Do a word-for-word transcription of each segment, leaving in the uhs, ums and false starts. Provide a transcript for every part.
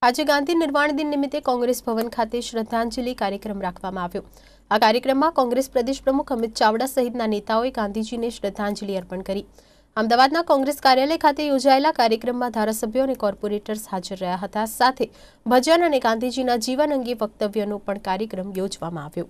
આજે ગાંધી નિર્વાણ દિન નિમિત્તે કોંગ્રેસ ભવન ખાતે શ્રદ્ધાંજલિ કાર્યક્રમ રાખવામાં આવ્યો। આ કાર્યક્રમમાં કોંગ્રેસ પ્રદેશ પ્રમુખ અમિત ચાવડા સહિતના નેતાઓએ ગાંધીજીને શ્રદ્ધાંજલિ અર્પણ કરી। અમદાવાદના કોંગ્રેસ કાર્યાલય ખાતે યોજાયેલા કાર્યક્રમમાં ધારાસભ્યો અને કોર્પોરેટર્સ હાજર રહ્યા હતા। સાથે ભજન અને ગાંધીજીના જીવન અંગે વક્તવ્યનો પણ કાર્યક્રમ યોજવામાં આવ્યો।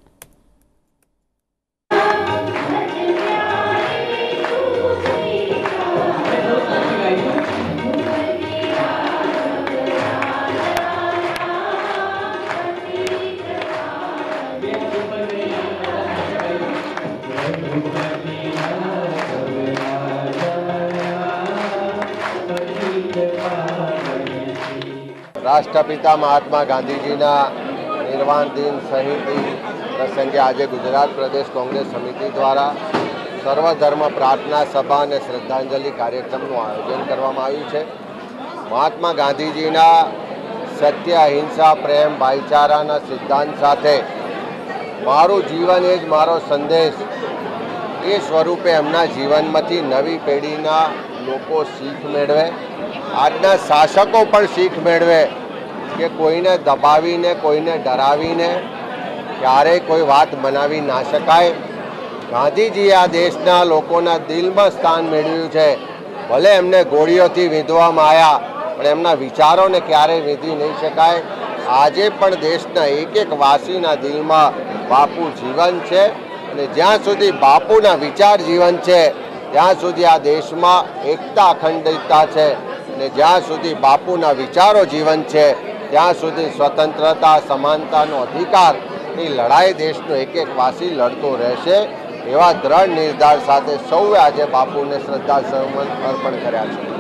राष्ट्रपिता महात्मा गांधीजीना निर्वाण दिन शहीदी प्रसंगे आज गुजरात प्रदेश कांग्रेस समिति द्वारा सर्वधर्म प्रार्थना सभा और श्रद्धांजलि कार्यक्रम आयोजन करवामां आव्युं छे। महात्मा गांधीजीना सत्य अहिंसा प्रेम भाईचाराना सिद्धांत साथे मारू जीवन ए ज मारो संदेश ए स्वरूपे एमना जीवनमांथी नवी पेढ़ीना लोको सीख मेळवे, आजना शासको पण सीख मेळवे कि कोईने दबावीने कोईने डरावीने क्यारेय कोई बात मनावी ना शकाय। गांधीजी आ देशना लोकोना दिलमां स्थान मेळव्युं छे। भले एमने गोळीओथी वींधवामां आव्या पण एमना विचारोने क्यारेय वींधी नहीं शकाय। आजे पण देशना एक एक वासीना दिलमां बापू जीवन छे अने ज्यां सुधी बापूना विचार जीवन छे त्यां सुधी आ देशमां एकता अखंडितता छे अने ज्यां सुधी बापूना विचारो जीवन छे त्यां सुधी स्वतंत्रता समानतानो अधिकारनी लड़ाई देशनो एक एक वासी लड़तो रहेशे। एवा दृढ़ निर्धार साथे सौए आज बापूने श्रद्धासुमन अर्पण कर्या छे।